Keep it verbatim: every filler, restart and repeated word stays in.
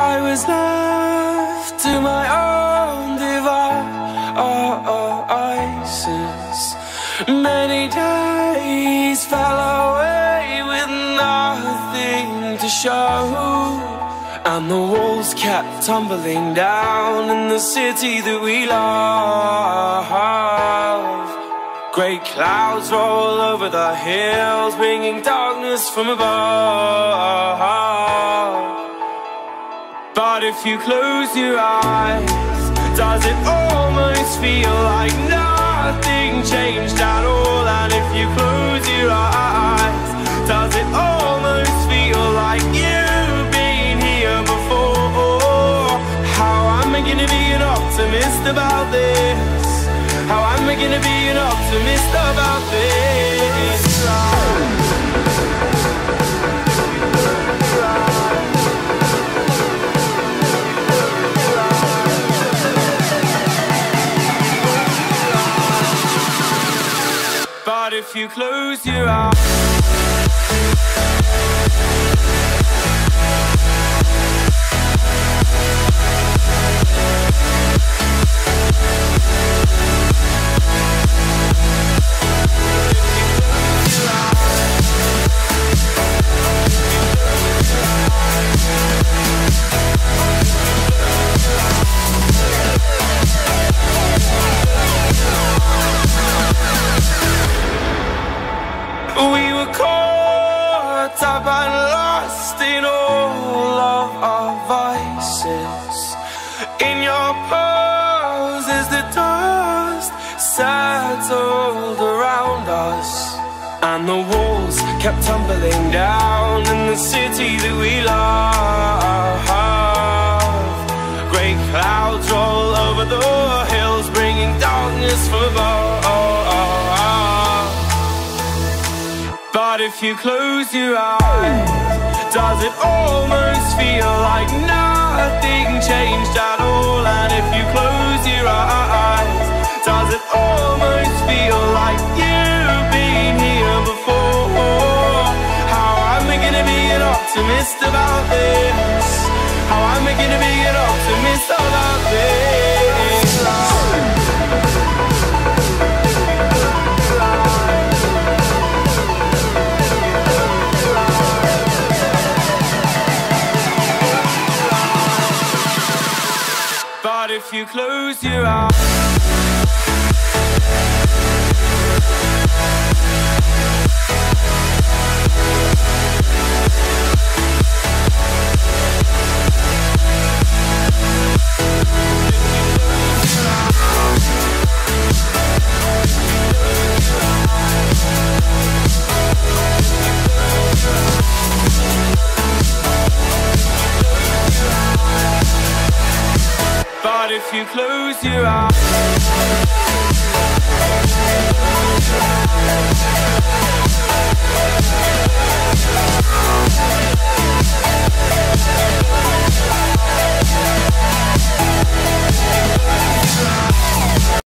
I was left to my own devices. Many days fell away with nothing to show, and the walls kept tumbling down in the city that we love. Great clouds roll over the hills, bringing darkness from above. But if you close your eyes, does it almost feel like nothing changed at all? And if you close your eyes, does it almost feel like you've been here before? How am I gonna be an optimist about this? How am I gonna be an optimist about this? But if you close your eyes, we were caught up and lost in all of our vices. In your poses the dust settled around us, and the walls kept tumbling down in the city that we love. Great clouds roll over the hills, bringing darkness from above. But if you close your eyes, does it almost feel like nothing changed at all? And if you close your eyes, does it almost feel like you've been here before? How am I gonna be an optimist about this? How am I gonna be an optimist about this? But if you close your eyes, but if you close your eyes,